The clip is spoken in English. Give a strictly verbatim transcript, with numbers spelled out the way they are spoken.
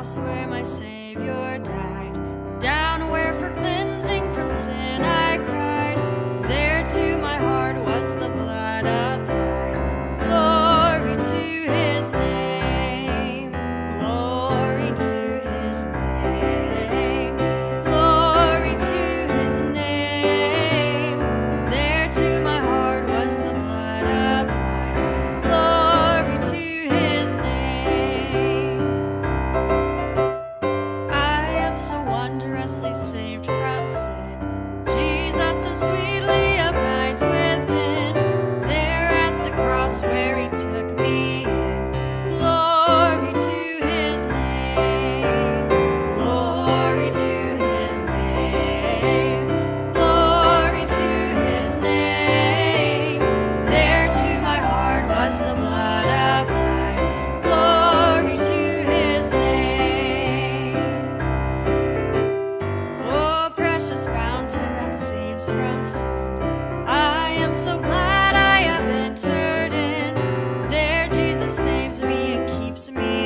cross where my Savior died, down where for cleansing from sin I cried. There to my heart was the blood applied. Glory to His name, glory to His name, glory to His name. There to my heart was the blood applied. Glory to His name. I am so wondrously saved from sin. Jesus so sweetly abides within. There at the cross where He took me in. Glory to His name, glory to His name, glory to His name. There to my heart was the blood applied. Glory to His name. Oh, precious fountain that saves from sin, I am so glad I have entered in. There Jesus saves me and keeps me